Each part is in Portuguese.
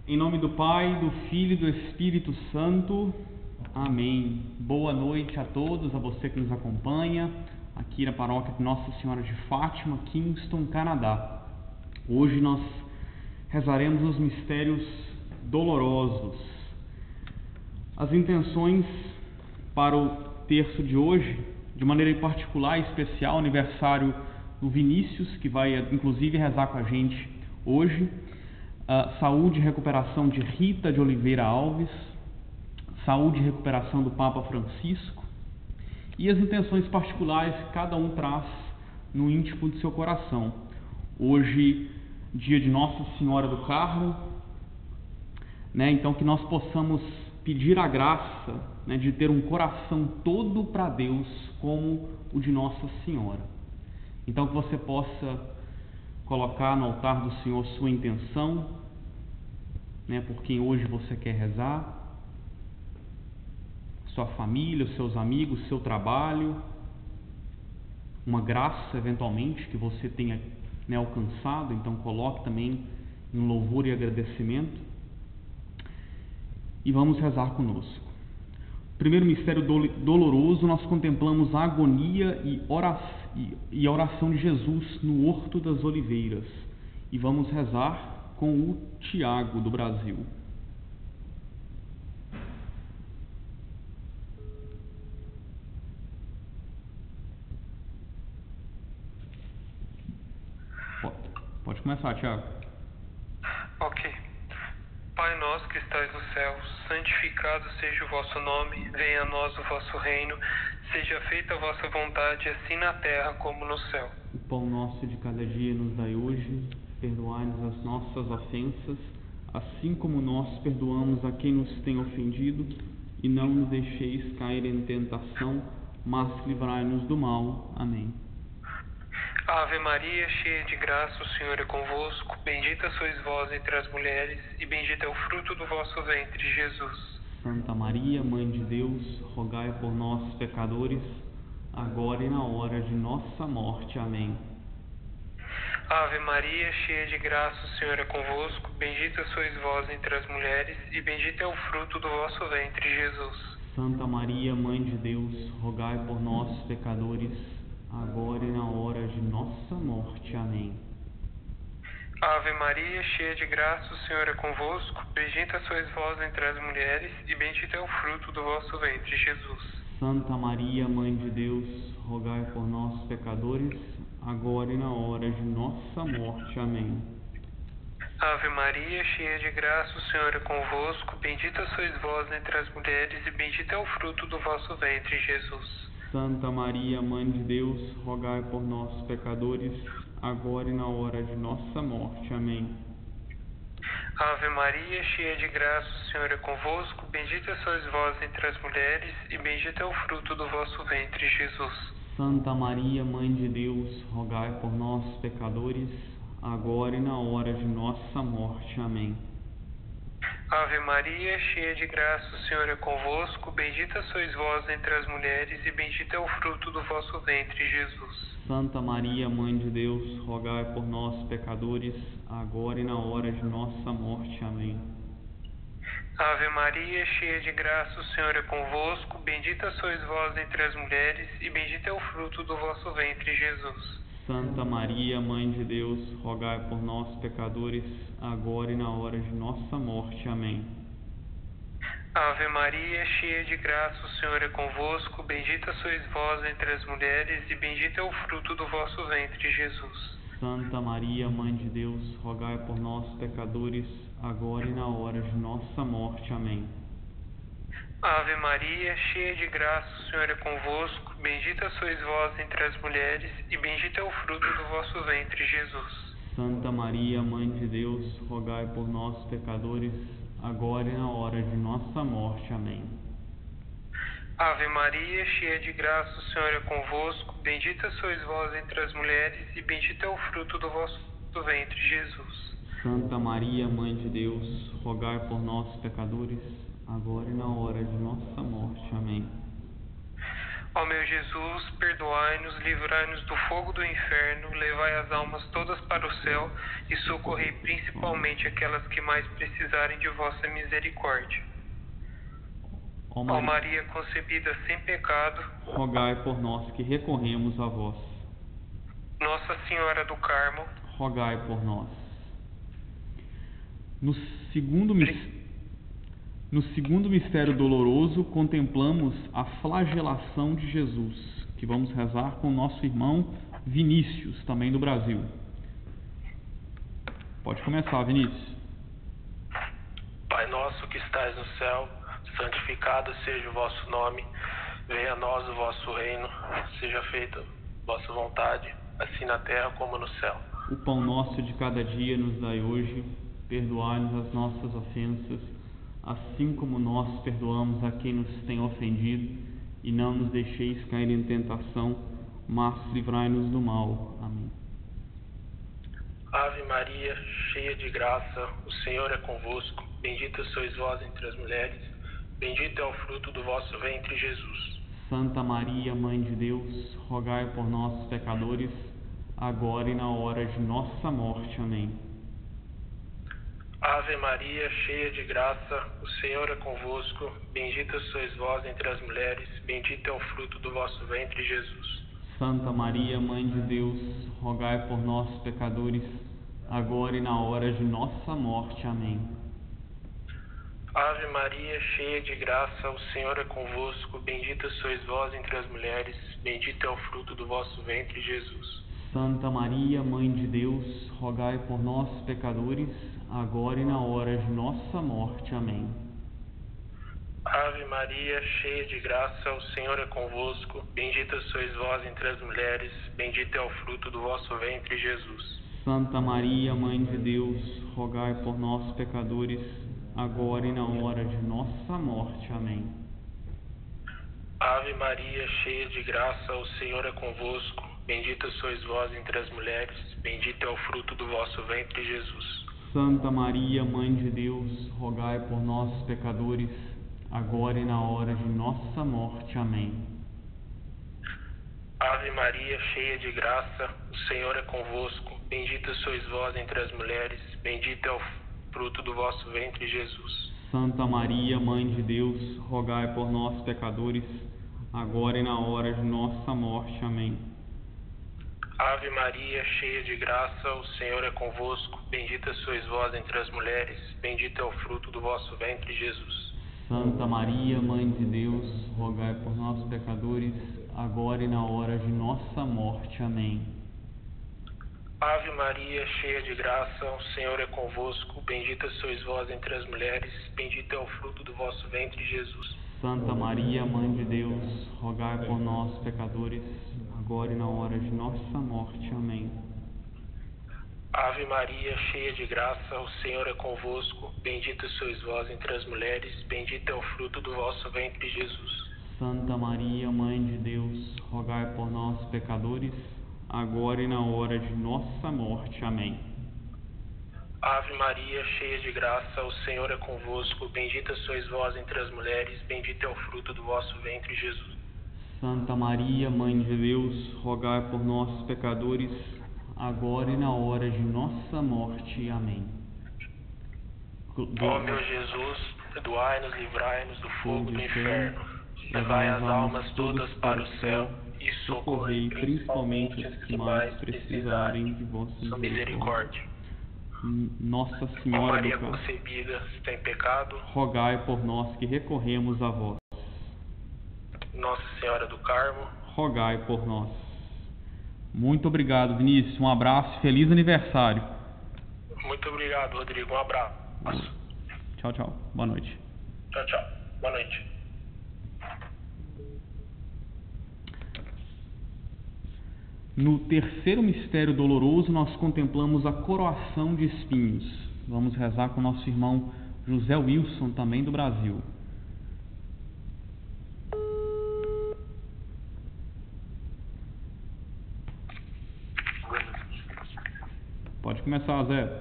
Em nome do Pai, do Filho e do Espírito Santo. Amém. Boa noite a todos, a você que nos acompanha aqui na paróquia de Nossa Senhora de Fátima, Kingston, Canadá. Hoje nós rezaremos os mistérios dolorosos. As intenções para o terço de hoje, de maneira particular e especial, aniversário do Vinícius, que vai inclusive rezar com a gente hoje. Saúde e recuperação de Rita de Oliveira Alves, saúde e recuperação do Papa Francisco e as intenções particulares que cada um traz no íntimo do seu coração. Hoje, dia de Nossa Senhora do Carmo, então que nós possamos pedir a graça, de ter um coração todo para Deus como o de Nossa Senhora. Então que você possa colocar no altar do Senhor sua intenção, por quem hoje você quer rezar, sua família, os seus amigos, seu trabalho, uma graça eventualmente que você tenha alcançado, então coloque também em louvor e agradecimento e vamos rezar conosco. Primeiro mistério doloroso, nós contemplamos a agonia e a oração de Jesus no Horto das Oliveiras. E vamos rezar com o Tiago do Brasil. Pode começar, Tiago. Ok. Pai nosso que estais no céu, santificado seja o vosso nome, venha a nós o vosso reino, seja feita a vossa vontade, assim na terra como no céu. O pão nosso de cada dia nos dai hoje, perdoai-nos as nossas ofensas, assim como nós perdoamos a quem nos tem ofendido, e não nos deixeis cair em tentação, mas livrai-nos do mal. Amém. Ave Maria, cheia de graça, o Senhor é convosco, bendita sois vós entre as mulheres, e bendito é o fruto do vosso ventre, Jesus. Santa Maria, Mãe de Deus, rogai por nós, pecadores, agora e na hora de nossa morte. Amém. Ave Maria, cheia de graça, o Senhor é convosco, bendita sois vós entre as mulheres, e bendito é o fruto do vosso ventre, Jesus. Santa Maria, Mãe de Deus, rogai por nós, pecadores, agora e na hora de nossa morte. Amém. Ave Maria, cheia de graça, o Senhor é convosco, bendita sois vós entre as mulheres, e bendito é o fruto do vosso ventre, Jesus. Santa Maria, Mãe de Deus, rogai por nós, pecadores, agora e na hora de nossa morte. Amém. Ave Maria, cheia de graça, o Senhor é convosco, bendita sois vós entre as mulheres, e bendito é o fruto do vosso ventre, Jesus. Santa Maria, Mãe de Deus, rogai por nós, pecadores, agora e na hora de nossa morte. Amém. Ave Maria, cheia de graça, o Senhor é convosco, bendita sois vós entre as mulheres, e bendito é o fruto do vosso ventre, Jesus. Santa Maria, Mãe de Deus, rogai por nós, pecadores, agora e na hora de nossa morte. Amém. Ave Maria, cheia de graça, o Senhor é convosco, bendita sois vós entre as mulheres, e bendito é o fruto do vosso ventre, Jesus. Santa Maria, Mãe de Deus, rogai por nós, pecadores, agora e na hora de nossa morte. Amém. Ave Maria, cheia de graça, o Senhor é convosco, bendita sois vós entre as mulheres, e bendito é o fruto do vosso ventre, Jesus. Santa Maria, Mãe de Deus, rogai por nós, pecadores, agora e na hora de nossa morte. Amém. Ave Maria, cheia de graça, o Senhor é convosco, bendita sois vós entre as mulheres, e bendito é o fruto do vosso ventre, Jesus. Santa Maria, Mãe de Deus, rogai por nós, pecadores, agora e na hora de nossa morte. Amém. Ave Maria, cheia de graça, o Senhor é convosco, bendita sois vós entre as mulheres, e bendito é o fruto do vosso ventre, Jesus. Santa Maria, Mãe de Deus, rogai por nós, pecadores, agora e na hora de nossa morte. Amém. Ave Maria, cheia de graça, o Senhor é convosco, bendita sois vós entre as mulheres, e bendito é o fruto do vosso ventre, Jesus. Santa Maria, Mãe de Deus, rogai por nós, pecadores, agora e na hora de nossa morte. Amém. Ó meu Jesus, perdoai-nos, livrai-nos do fogo do inferno, levai as almas todas para o céu e socorrei principalmente aquelas que mais precisarem de vossa misericórdia. Ó Maria concebida sem pecado, rogai por nós que recorremos a vós. Nossa Senhora do Carmo, rogai por nós. No segundo mistério doloroso, contemplamos a flagelação de Jesus, que vamos rezar com o nosso irmão Vinícius, também do Brasil. Pode começar, Vinícius. Pai nosso que estais no céu, santificado seja o vosso nome, venha a nós o vosso reino, seja feita a vossa vontade, assim na terra como no céu. O pão nosso de cada dia nos dai hoje, perdoai-nos as nossas ofensas, assim como nós perdoamos a quem nos tem ofendido, e não nos deixeis cair em tentação, mas livrai-nos do mal. Amém. Ave Maria, cheia de graça, o Senhor é convosco, bendita sois vós entre as mulheres, bendito é o fruto do vosso ventre, Jesus. Santa Maria, Mãe de Deus, rogai por nós, pecadores, agora e na hora de nossa morte. Amém. Ave Maria, cheia de graça, o Senhor é convosco, bendita sois vós entre as mulheres, bendito é o fruto do vosso ventre, Jesus. Santa Maria, Mãe de Deus, rogai por nós, pecadores, agora e na hora de nossa morte. Amém. Ave Maria, cheia de graça, o Senhor é convosco, bendita sois vós entre as mulheres, bendito é o fruto do vosso ventre, Jesus. Santa Maria, Mãe de Deus, rogai por nós, pecadores, agora e na hora de nossa morte. Amém. Ave Maria, cheia de graça, o Senhor é convosco, bendita sois vós entre as mulheres, bendito é o fruto do vosso ventre, Jesus. Santa Maria, Mãe de Deus, rogai por nós, pecadores, agora e na hora de nossa morte. Amém. Ave Maria, cheia de graça, o Senhor é convosco, bendita sois vós entre as mulheres, bendito é o fruto do vosso ventre, Jesus. Santa Maria, Mãe de Deus, rogai por nós, pecadores, agora e na hora de nossa morte. Amém. Ave Maria, cheia de graça, o Senhor é convosco, bendita sois vós entre as mulheres, bendito é o fruto do vosso ventre, Jesus. Santa Maria, Mãe de Deus, rogai por nós, pecadores, agora e na hora de nossa morte. Amém. Ave Maria, cheia de graça, o Senhor é convosco, bendita sois vós entre as mulheres, bendito é o fruto do vosso ventre, Jesus. Santa Maria, Mãe de Deus, rogai por nós, pecadores, agora e na hora de nossa morte. Amém. Ave Maria, cheia de graça, o Senhor é convosco, bendita sois vós entre as mulheres, bendito é o fruto do vosso ventre, Jesus. Santa Maria, Mãe de Deus, rogai por nós, pecadores, agora e na hora de nossa morte. Amém. Ave Maria, cheia de graça, o Senhor é convosco, bendita sois vós entre as mulheres, bendito é o fruto do vosso ventre, Jesus. Santa Maria, Mãe de Deus, rogai por nós, pecadores, agora e na hora de nossa morte. Amém. Ave Maria, cheia de graça, o Senhor é convosco, bendita sois vós entre as mulheres, bendito é o fruto do vosso ventre, Jesus. Santa Maria, Mãe de Deus, rogai por nós, pecadores, agora e na hora de nossa morte. Amém. Ó meu Jesus, perdoai-nos, livrai-nos do fogo do inferno, levai as almas todas para o céu e socorrei principalmente os que mais precisarem de vossa misericórdia. Nossa Ó Senhora Maria do Carmo, concebida sem pecado, rogai por nós que recorremos a vós. Nossa Senhora do Carmo, Rogai por nós. Muito obrigado, Vinícius. Um abraço, feliz aniversário. muito obrigado, Rodrigo, um abraço. Tchau, tchau. Boa noite. Tchau, tchau. Boa noite. No terceiro mistério doloroso, nós contemplamos a coroação de espinhos. Vamos rezar com nosso irmão José Wilson, também do Brasil. Pode começar, Zé.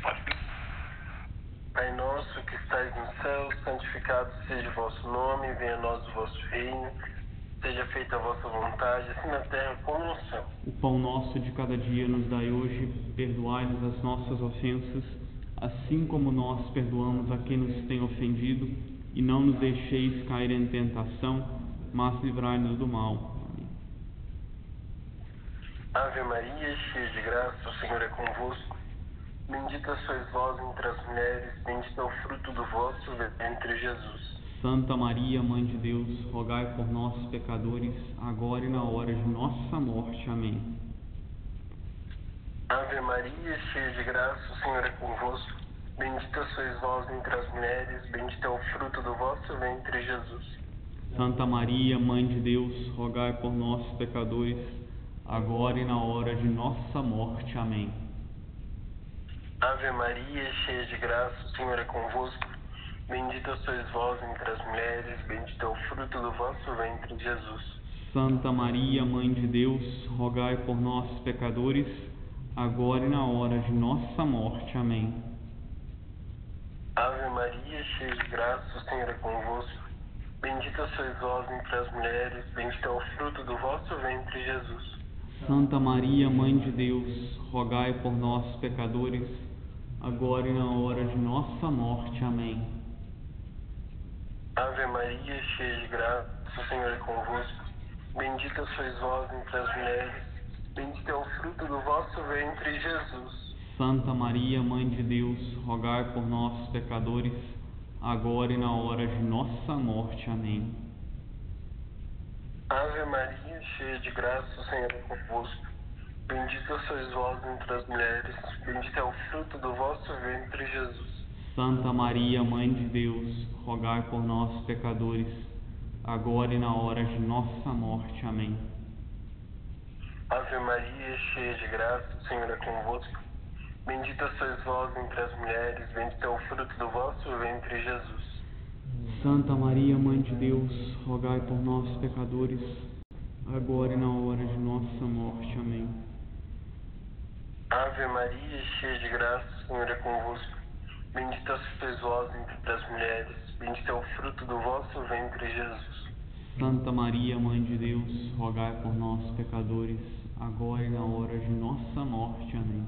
Pai nosso que estais no céu, santificado seja o vosso nome, venha a nós o vosso reino. Seja feita a vossa vontade, assim na terra como no céu. O pão nosso de cada dia nos dai hoje, perdoai-nos as nossas ofensas, assim como nós perdoamos a quem nos tem ofendido, e não nos deixeis cair em tentação, mas livrai-nos do mal. Amém. Ave Maria, cheia de graça, o Senhor é convosco. Bendita sois vós entre as mulheres, bendito é o fruto do vosso ventre, Jesus. Santa Maria, Mãe de Deus, rogai por nós, pecadores, agora e na hora de nossa morte. Amém. Ave Maria, cheia de graça, o Senhor é convosco. Bendita sois vós entre as mulheres, bendito é o fruto do vosso ventre, Jesus. Santa Maria, Mãe de Deus, rogai por nós, pecadores, agora e na hora de nossa morte. Amém. Ave Maria, cheia de graça, o Senhor é convosco. Bendita sois vós entre as mulheres, bendito é o fruto do vosso ventre, Jesus. Santa Maria, Mãe de Deus, rogai por nós, pecadores, agora e na hora de nossa morte. Amém. Ave Maria, cheia de graça, o Senhor é convosco. Bendita sois vós entre as mulheres, bendito é o fruto do vosso ventre, Jesus. Santa Maria, Mãe de Deus, rogai por nós, pecadores, agora e na hora de nossa morte. Amém. Ave Maria, cheia de graça, o Senhor é convosco. Bendita sois vós entre as mulheres, bendito é o fruto do vosso ventre, Jesus. Santa Maria, Mãe de Deus, rogai por nós, pecadores, agora e na hora de nossa morte. Amém. Ave Maria, cheia de graça, o Senhor é convosco. Bendita sois vós entre as mulheres, bendito é o fruto do vosso ventre, Jesus. Santa Maria, Mãe de Deus, rogai por nós, pecadores, agora e na hora de nossa morte. Amém. Ave Maria, cheia de graça, o Senhor é convosco. Bendita sois vós entre as mulheres, bendito é o fruto do vosso ventre, Jesus. Santa Maria, Mãe de Deus, rogai por nós, pecadores, agora e na hora de nossa morte. Amém. Ave Maria, cheia de graça, o Senhor é convosco. Bendita sois vós entre as mulheres, bendito é o fruto do vosso ventre, Jesus. Santa Maria, Mãe de Deus, rogai por nós, pecadores, agora e na hora de nossa morte. Amém.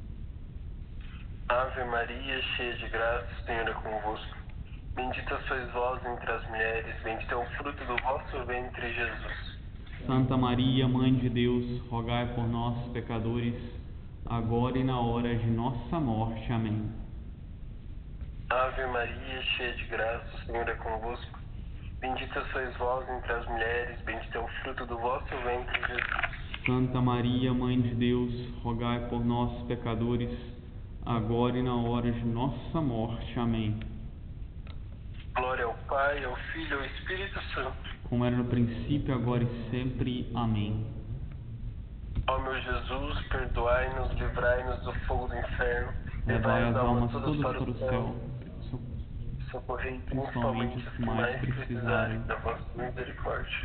Ave Maria, cheia de graça, o Senhor é convosco. Bendita sois vós entre as mulheres, bendito é o fruto do vosso ventre, Jesus. Santa Maria, Mãe de Deus, rogai por nós, pecadores, agora e na hora de nossa morte. Amém. Ave Maria, cheia de graça, o Senhor é convosco. Bendita sois vós entre as mulheres, bendito é o fruto do vosso ventre, Jesus. Santa Maria, Mãe de Deus, rogai por nós, pecadores, agora e na hora de nossa morte. Amém. Glória ao Pai, ao Filho e ao Espírito Santo. Como era no princípio, agora e sempre. Amém. Ó meu Jesus, perdoai-nos, livrai-nos do fogo do inferno, Levai as almas todas para o céu, socorrei principalmente os que mais precisarem da vossa misericórdia.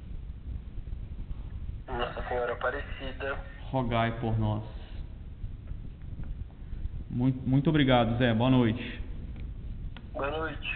Nossa Senhora Aparecida, rogai por nós. Muito obrigado, Zé. Boa noite. boa noite.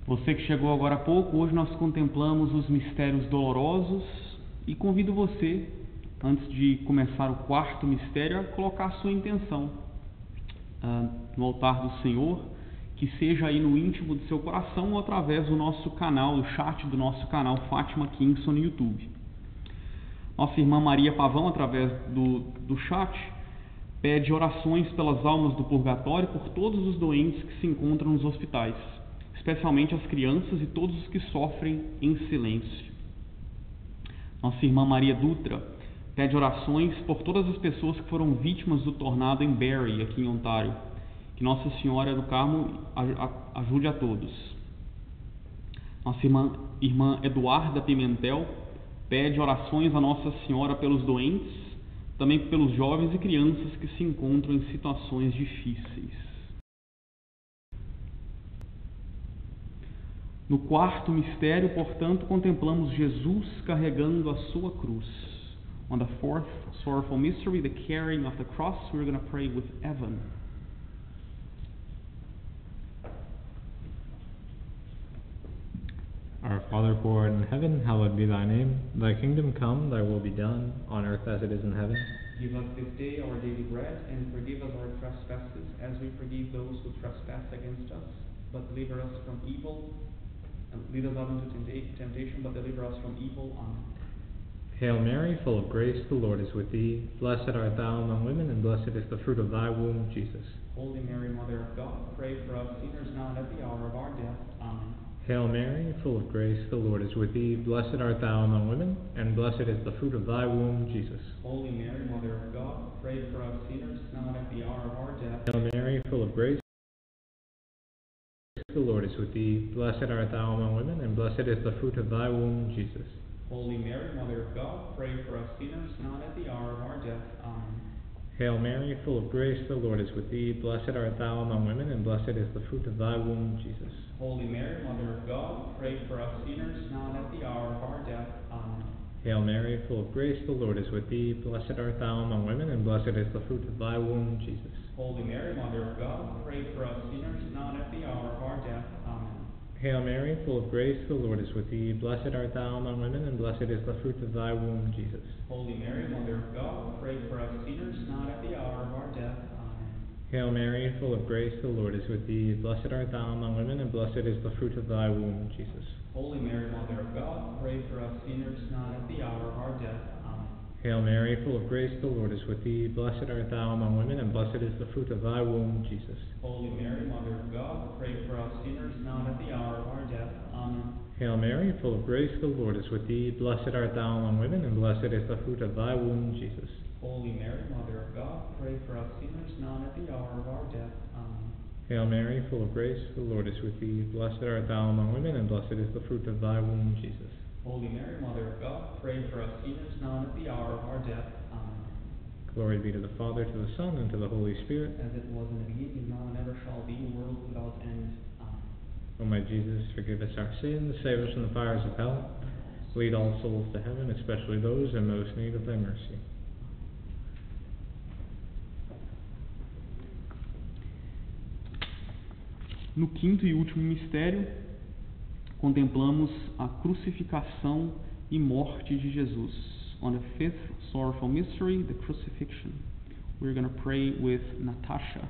Você que chegou agora há pouco, hoje nós contemplamos os mistérios dolorosos e convido você, antes de começar o quarto mistério, a colocar a sua intenção no altar do Senhor, que seja aí no íntimo do seu coração ou através do nosso canal, do chat do nosso canal Fátima Kingston no YouTube. Nossa irmã Maria Pavão, através do chat, pede orações pelas almas do purgatório por todos os doentes que se encontram nos hospitais, especialmente as crianças e todos os que sofrem em silêncio. Nossa irmã Maria Dutra pede orações por todas as pessoas que foram vítimas do tornado em Barrie, aqui em Ontário. Que Nossa Senhora do Carmo ajude a todos. Nossa irmã Eduarda Pimentel pede orações a Nossa Senhora pelos doentes, também pelos jovens e crianças que se encontram em situações difíceis. No quarto mistério, portanto, contemplamos Jesus carregando a sua cruz. On the fourth sorrowful mystery, the carrying of the cross, we're going to pray with Evan. Our Father who art in heaven, hallowed be thy name. Thy kingdom come, thy will be done, on earth as it is in heaven. Give us this day our daily bread, and forgive us our trespasses, as we forgive those who trespass against us. But deliver us from evil, and lead us not into temptation, but deliver us from evil. Amen. Hail Mary, full of grace, the Lord is with thee. Blessed art thou among women, and blessed is the fruit of thy womb, Jesus. Holy Mary, Mother of God, pray for us sinners now and at the hour of our death. Amen. Hail Mary, full of grace, the Lord is with thee. Blessed art thou among women, and blessed is the fruit of thy womb, Jesus. Holy Mary, Mother of God, pray for us sinners now and at the hour of our death. Hail Mary, full of grace, the Lord is with thee. Blessed art thou among women, and blessed is the fruit of thy womb, Jesus. Holy Mary, Mother of God, pray for us sinners now and at the hour of our death. Amen. Hail Mary, full of grace, the Lord is with thee. Blessed art thou among women, and blessed is the fruit of thy womb, Jesus. Holy Mary, Mother of God, pray for us sinners now and at the hour of our death. Amen. Hail Mary, full of grace, the Lord is with thee. Blessed art thou among women, and blessed is the fruit of thy womb, Jesus. Holy Mary, Mother of God, pray for us sinners now and at the hour of our death. Amen. Hail Mary, full of grace, the Lord is with thee. Blessed art thou among women, and blessed is the fruit of thy womb, Jesus. Holy Mary, Mother of God, pray for us sinners now and at the hour of our death. Amen. Hail Mary, full of grace, the Lord is with thee. Blessed art thou among women, and blessed is the fruit of thy womb, Jesus. Holy Mary, Mother of God, pray for us sinners now and at the hour of our death. Amen. Hail Mary, full of grace, the Lord is with thee. Blessed art thou among women, and blessed is the fruit of thy womb, Jesus. Holy Mary, Mother of God, pray for us sinners now and at the hour of our death. Amen. Hail Mary, full of grace, the Lord is with thee. Blessed art thou among women, and blessed is the fruit of thy womb, Jesus. Holy Mary, Mother of God, pray for us sinners now and at the hour of our death. Amen. Hail Mary, full of grace, the Lord is with thee. Blessed art thou among women, and blessed is the fruit of thy womb, Jesus. Holy Mary, Mother of God, pray for us sinners now and at the hour of our death. Amen. Glory be to the Father, to the Son, and to the Holy Spirit. As it was in the beginning, now and ever shall be, world without end. Amen. O my Jesus, forgive us our sins, save us from the fires of hell. Lead all souls to heaven, especially those in most need of thy mercy. No quinto e último mistério, contemplamos a crucificação e morte de Jesus. On the fifth sorrowful mystery, the crucifixion, we're going to pray with Natasha.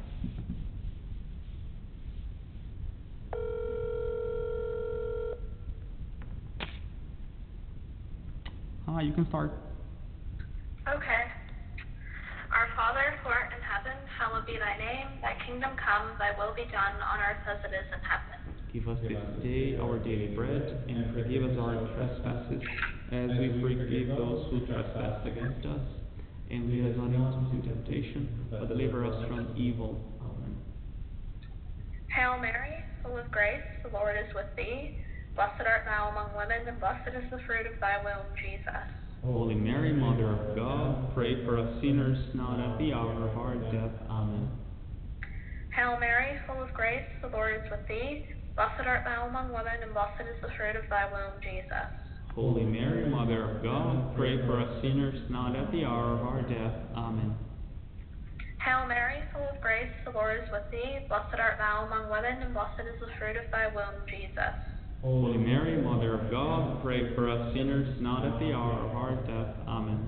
Hi, you can start. Okay. Our Father, who art in heaven, hallowed be thy name. Thy kingdom come, thy will be done on earth as it is in heaven. Give us this day our daily bread, and forgive us our trespasses, as we forgive those who trespass against us. And lead us not into temptation, but deliver us from evil. Amen. Hail Mary, full of grace, the Lord is with thee. Blessed art thou among women, and blessed is the fruit of thy womb, Jesus. Holy Mary, Mother of God, pray for us sinners now and at the hour of our death. Amen. Hail Mary, full of grace, the Lord is with thee. Blessed art thou among women, and blessed is the fruit of thy womb, Jesus. Holy Mary, Mother of God, pray for us sinners now and at the hour of our death. Amen. Hail Mary, full of grace, the Lord is with thee. Blessed art thou among women, and blessed is the fruit of thy womb, Jesus. Holy Mary, Mother of God, pray for us sinners, now at the hour of our death. Amen.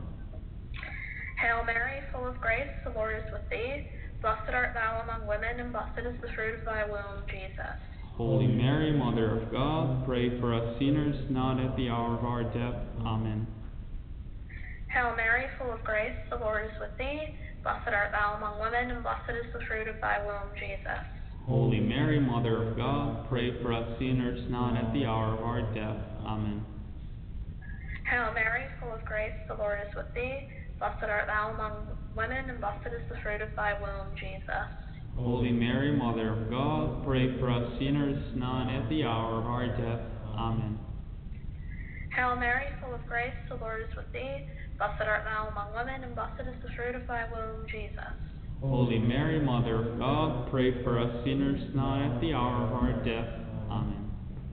Hail Mary, full of grace, the Lord is with thee. Blessed art thou among women, and blessed is the fruit of thy womb, Jesus. Holy Mary, Mother of God, pray for us sinners, now at the hour of our death. Amen. Hail Mary, full of grace, the Lord is with thee. Blessed art thou among women, and blessed is the fruit of thy womb, Jesus. Holy Mary, Mother of God, pray for us sinners, now and at the hour of our death. Amen. Hail Mary, full of grace, the Lord is with thee. Blessed art thou among women, and blessed is the fruit of thy womb, Jesus. Holy Mary, Mother of God, pray for us sinners, now and at the hour of our death. Amen. Hail Mary, full of grace, the Lord is with thee. Blessed art thou among women, and blessed is the fruit of thy womb, Jesus. Holy Mary, Mother of God, pray for us sinners, now and at the hour of our death. Amen.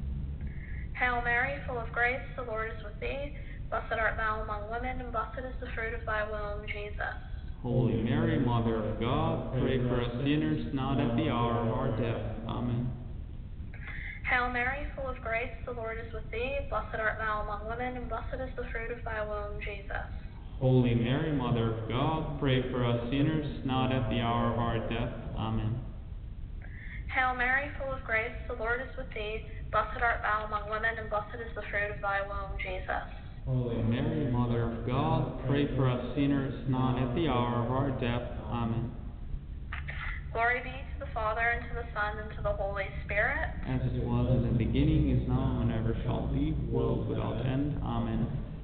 Hail Mary, full of grace, the Lord is with thee. Blessed art thou among women, and blessed is the fruit of thy womb, Jesus. Holy Mary, Mother of God, pray for us sinners, now and at the hour of our death. Amen. Hail Mary, full of grace, the Lord is with thee. Blessed art thou among women, and blessed is the fruit of thy womb, Jesus. Holy Mary, Mother of God, pray for us sinners, now and at the hour of our death. Amen. Hail Mary, full of grace, the Lord is with thee. Blessed art thou among women, and blessed is the fruit of thy womb, Jesus. Holy Mary, Mother of God, pray for us sinners, now and at the hour of our death. Amen. Glory be to the Father, and to the Son, and to the Holy Spirit. As it was in the beginning, is now, and ever shall be, world without end. Amen.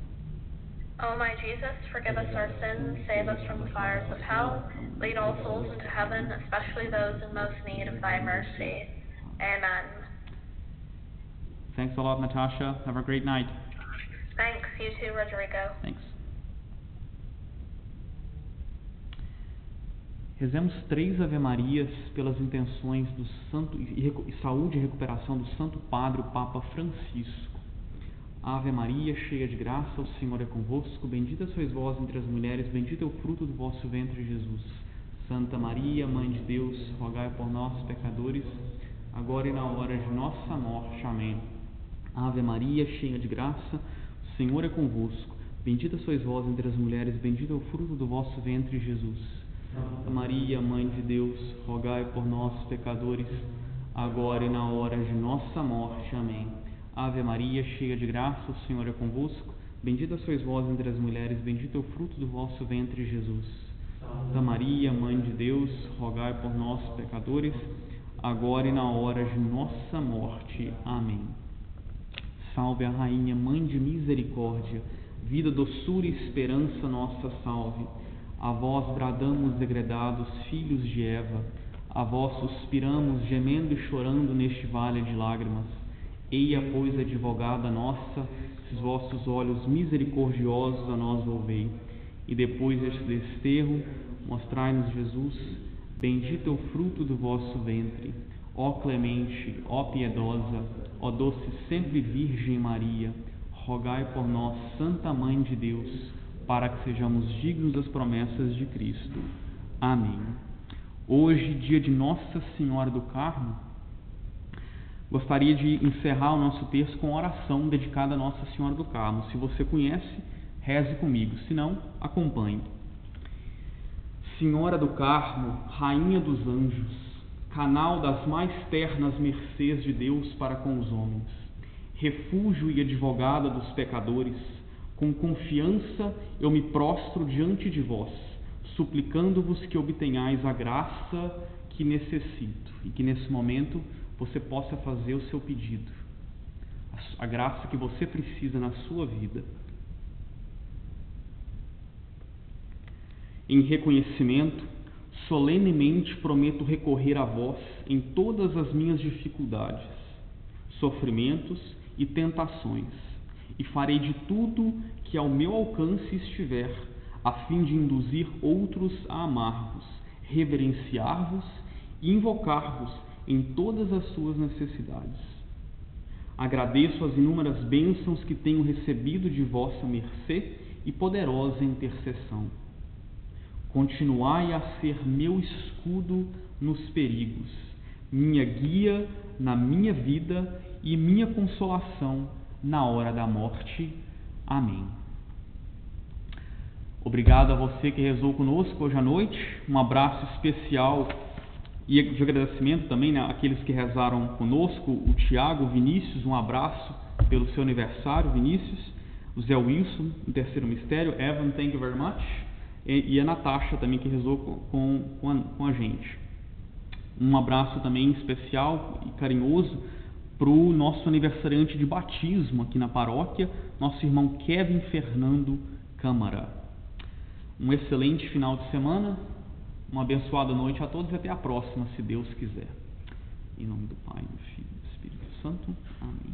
O my Jesus, forgive us our sins, save us from the fires of hell, lead all souls into heaven, especially those in most need of thy mercy. Amen. Thanks a lot, Natasha. Have a great night. Thanks, you too, Rodrigo. Thanks. Rezemos 3 Ave-Marias pelas intenções do Santo e saúde e recuperação do Santo Padre, o Papa Francisco. Ave Maria, cheia de graça, o Senhor é convosco. Bendita sois vós entre as mulheres, bendito é o fruto do vosso ventre, Jesus. Santa Maria, Mãe de Deus, rogai por nós, pecadores, agora e na hora de nossa morte. Amém. Ave Maria, cheia de graça, o Senhor é convosco. Bendita sois vós entre as mulheres, bendito é o fruto do vosso ventre, Jesus. Santa Maria, Mãe de Deus, rogai por nós, pecadores, agora e na hora de nossa morte. Amém. Ave Maria, cheia de graça, o Senhor é convosco. Bendita sois vós entre as mulheres, bendito é o fruto do vosso ventre, Jesus. Santa Maria, Mãe de Deus, rogai por nós, pecadores, agora e na hora de nossa morte. Amém. Salve a Rainha, Mãe de misericórdia, vida, doçura e esperança nossa, salve. A vós bradamos, degredados, filhos de Eva, a vós suspiramos, gemendo e chorando neste vale de lágrimas. Eia, pois, advogada nossa, esses vossos olhos misericordiosos a nós volvei, e depois deste desterro, mostrai-nos Jesus, bendito é o fruto do vosso ventre. Ó clemente, ó piedosa, ó doce sempre Virgem Maria, rogai por nós, Santa Mãe de Deus, para que sejamos dignos das promessas de Cristo. Amém. Hoje, dia de Nossa Senhora do Carmo, gostaria de encerrar o nosso texto com oração dedicada a Nossa Senhora do Carmo. Se você conhece, reze comigo, se não, acompanhe. Senhora do Carmo, Rainha dos anjos, canal das mais ternas mercês de Deus para com os homens, refúgio e advogada dos pecadores, com confiança eu me prostro diante de vós, suplicando-vos que obtenhais a graça que necessito e que nesse momento você possa fazer o seu pedido, a graça que você precisa na sua vida. Em reconhecimento, solenemente prometo recorrer a vós em todas as minhas dificuldades, sofrimentos e tentações, e farei de tudo que ao meu alcance estiver, a fim de induzir outros a amar-vos, reverenciar-vos e invocar-vos em todas as suas necessidades. Agradeço as inúmeras bênçãos que tenho recebido de vossa mercê e poderosa intercessão. Continuai a ser meu escudo nos perigos, minha guia na minha vida e minha consolação na hora da morte. Amém. Obrigado a você que rezou conosco hoje à noite. Um abraço especial e de agradecimento também, né, àqueles que rezaram conosco. O Tiago, o Vinícius, um abraço pelo seu aniversário, Vinícius. O Zé Wilson, no terceiro mistério. Evan, thank you very much. E a Natasha também, que rezou com a gente. Um abraço também especial e carinhoso para o nosso aniversariante de batismo aqui na paróquia, nosso irmão Kevin Fernando Câmara. Um excelente final de semana, uma abençoada noite a todos e até a próxima, se Deus quiser. Em nome do Pai, do Filho e do Espírito Santo. Amém.